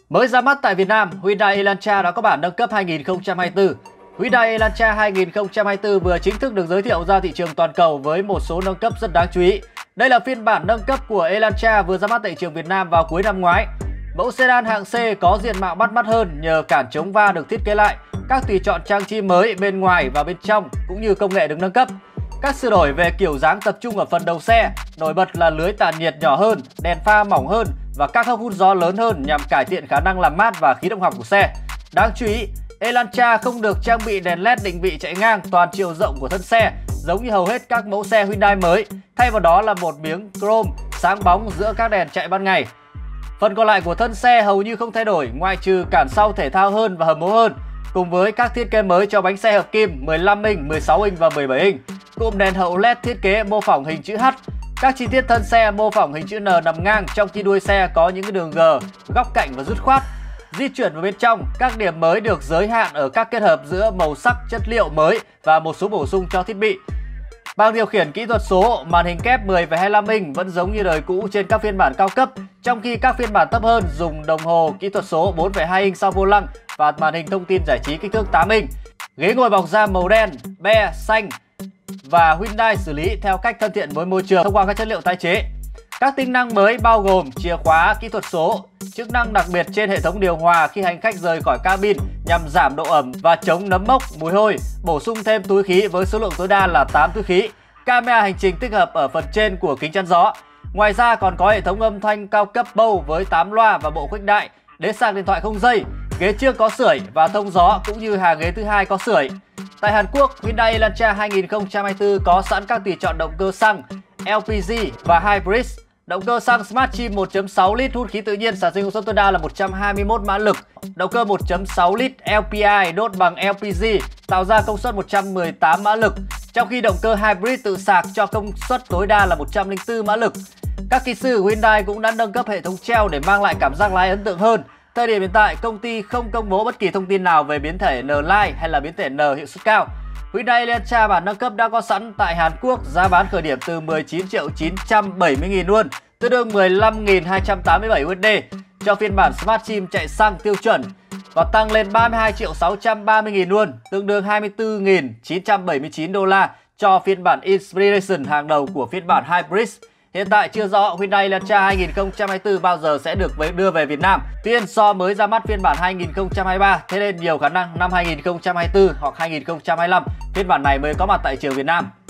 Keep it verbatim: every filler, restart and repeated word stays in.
Mới ra mắt tại Việt Nam, Hyundai Elantra đã có bản nâng cấp hai nghìn không trăm hai mươi tư. Hyundai Elantra hai nghìn không trăm hai mươi tư vừa chính thức được giới thiệu ra thị trường toàn cầu với một số nâng cấp rất đáng chú ý. Đây là phiên bản nâng cấp của Elantra vừa ra mắt tại thị trường Việt Nam vào cuối năm ngoái. Mẫu sedan hạng C có diện mạo bắt mắt hơn nhờ cản chống va được thiết kế lại, các tùy chọn trang trí mới bên ngoài và bên trong cũng như công nghệ được nâng cấp. Các sửa đổi về kiểu dáng tập trung ở phần đầu xe, nổi bật là lưới tản nhiệt nhỏ hơn, đèn pha mỏng hơn và các hốc hút gió lớn hơn nhằm cải thiện khả năng làm mát và khí động học của xe. Đáng chú ý, Elantra không được trang bị đèn led định vị chạy ngang toàn chiều rộng của thân xe giống như hầu hết các mẫu xe Hyundai mới, thay vào đó là một miếng chrome sáng bóng giữa các đèn chạy ban ngày. Phần còn lại của thân xe hầu như không thay đổi ngoại trừ cản sau thể thao hơn và hầm mố hơn, cùng với các thiết kế mới cho bánh xe hợp kim mười lăm inch, mười sáu inch và mười bảy inch. Cụm đèn hậu led thiết kế mô phỏng hình chữ H. Các chi tiết thân xe mô phỏng hình chữ N nằm ngang, trong khi đuôi xe có những đường G, góc cạnh và dứt khoát. Di chuyển vào bên trong, các điểm mới được giới hạn ở các kết hợp giữa màu sắc, chất liệu mới và một số bổ sung cho thiết bị. Bảng điều khiển kỹ thuật số, màn hình kép mười phẩy hai mươi lăm inch vẫn giống như đời cũ trên các phiên bản cao cấp, trong khi các phiên bản thấp hơn dùng đồng hồ kỹ thuật số bốn phẩy hai inch sau vô lăng và màn hình thông tin giải trí kích thước tám inch. Ghế ngồi bọc da màu đen, be, xanh và Hyundai xử lý theo cách thân thiện với môi trường thông qua các chất liệu tái chế. Các tính năng mới bao gồm chìa khóa kỹ thuật số, chức năng đặc biệt trên hệ thống điều hòa khi hành khách rời khỏi cabin nhằm giảm độ ẩm và chống nấm mốc, mùi hôi, bổ sung thêm túi khí với số lượng tối đa là tám túi khí, camera hành trình tích hợp ở phần trên của kính chắn gió. Ngoài ra còn có hệ thống âm thanh cao cấp Bose với tám loa và bộ khuếch đại, đế sạc điện thoại không dây, ghế trước có sưởi và thông gió cũng như hàng ghế thứ hai có sưởi. Tại Hàn Quốc, Hyundai Elantra hai nghìn không trăm hai mươi tư có sẵn các tùy chọn động cơ xăng, L P G và Hybrid. Động cơ xăng Smartream một chấm sáu lít hút khí tự nhiên sản sinh công suất tối đa là một trăm hai mươi mốt mã lực. Động cơ một chấm sáu lít L P I đốt bằng L P G tạo ra công suất một trăm mười tám mã lực, trong khi động cơ Hybrid tự sạc cho công suất tối đa là một trăm lẻ bốn mã lực. Các kỹ sư Hyundai cũng đã nâng cấp hệ thống treo để mang lại cảm giác lái ấn tượng hơn. Thời điểm hiện tại, công ty không công bố bất kỳ thông tin nào về biến thể N-Line hay là biến thể N hiệu suất cao. Hyundai Elantra bản nâng cấp đã có sẵn tại Hàn Quốc, giá bán khởi điểm từ mười chín triệu chín trăm bảy mươi nghìn won, tương đương mười lăm nghìn hai trăm tám mươi bảy u ét đê cho phiên bản Smartream chạy xăng tiêu chuẩn và tăng lên ba mươi hai triệu sáu trăm ba mươi nghìn won, tương đương hai mươi tư nghìn chín trăm bảy mươi chín đô la cho phiên bản Inspiration hàng đầu của phiên bản Hybrid. Hiện tại chưa rõ Hyundai Elantra hai nghìn không trăm hai mươi tư bao giờ sẽ được đưa về Việt Nam. Tuy nhiên do mới ra mắt phiên bản hai nghìn không trăm hai mươi ba, thế nên nhiều khả năng năm hai nghìn không trăm hai mươi tư hoặc hai nghìn không trăm hai mươi lăm phiên bản này mới có mặt tại thị trường Việt Nam.